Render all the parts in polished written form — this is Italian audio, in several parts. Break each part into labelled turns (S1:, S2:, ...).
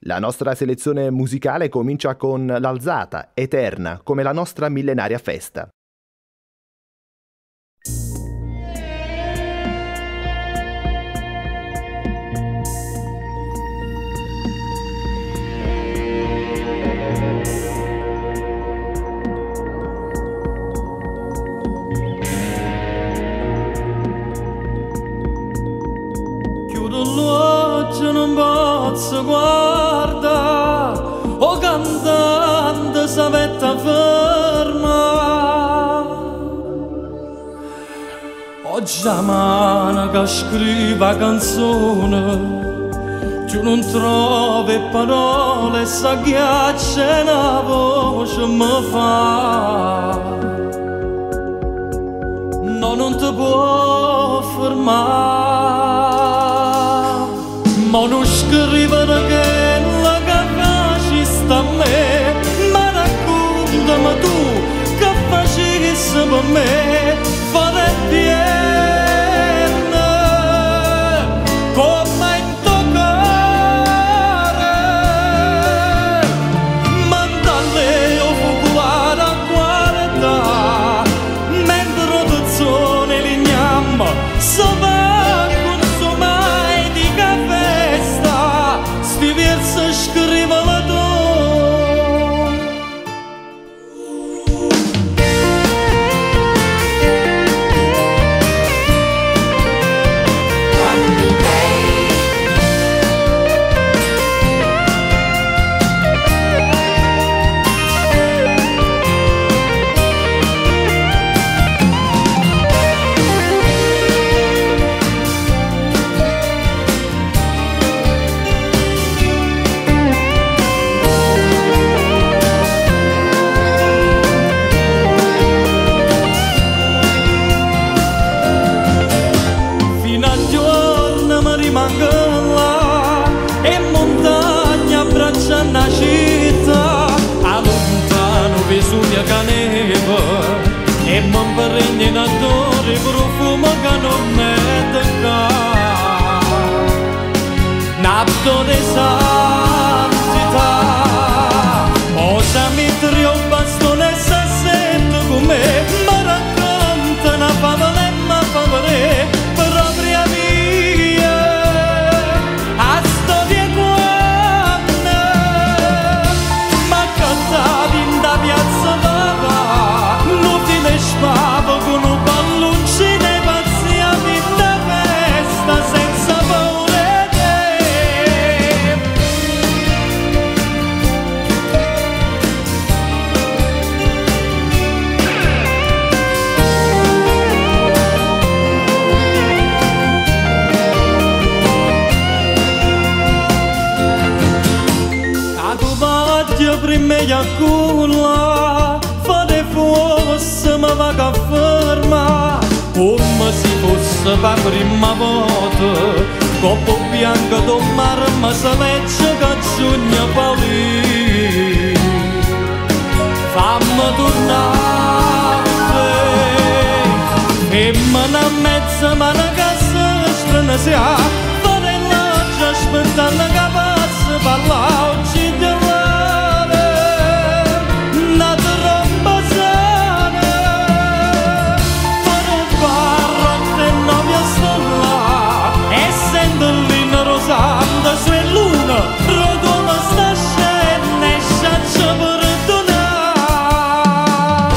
S1: La nostra selezione musicale comincia con l'Alzata, eterna, come la nostra millenaria festa.
S2: L'occhio non posso guardare, o cantante s'avetta ferma. Oggi la mano che scrive canzone, tu non trovi parole, sa ghiaccia una voce mi fa. No, non ti può fermare. Ma non scrivere che la capaci sta a me, ma raccontami tu che facessi per me, fare piena come in toccare, mandale o fuculare a guarda, mentre tu zone lignamma, sopra scrivela tu. Una città a lontano bisogna che neva e mi prende in adore profumo che non mi tocca nato di santità osa mi trio bastone e sassetto con me mi racconta una favola e mi fa vedere propria mia a storia piazza Papa, non ti spavo con un palloncino e pazziami da festa senza paura te. A tu voglio prima e a culla fate fosse ma va che ferma come se fosse per prima volta coppo bianco do mare ma se legge che giugno paoli fammi tornare e mana mezza mana che si strana si ha fare l'oggi aspettando che passi parla oggi di Santa su e luna, rodoma sta scena e sciaccia perdonare.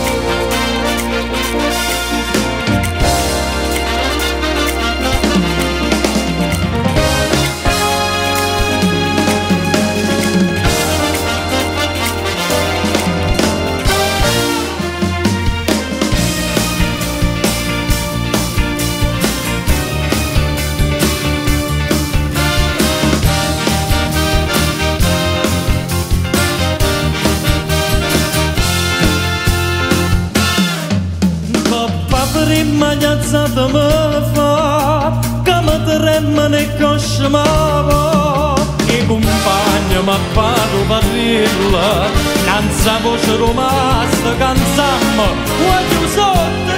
S2: Prima gli alzata mi fa che mi tremano e cosciamavo i compagni mi parlo parrilla canza voce romasta canzammo voglio sotto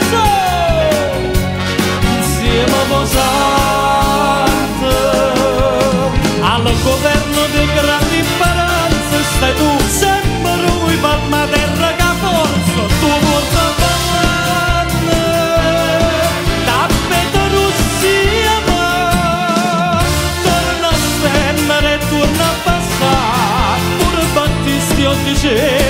S2: insieme posante al governo del grande occhi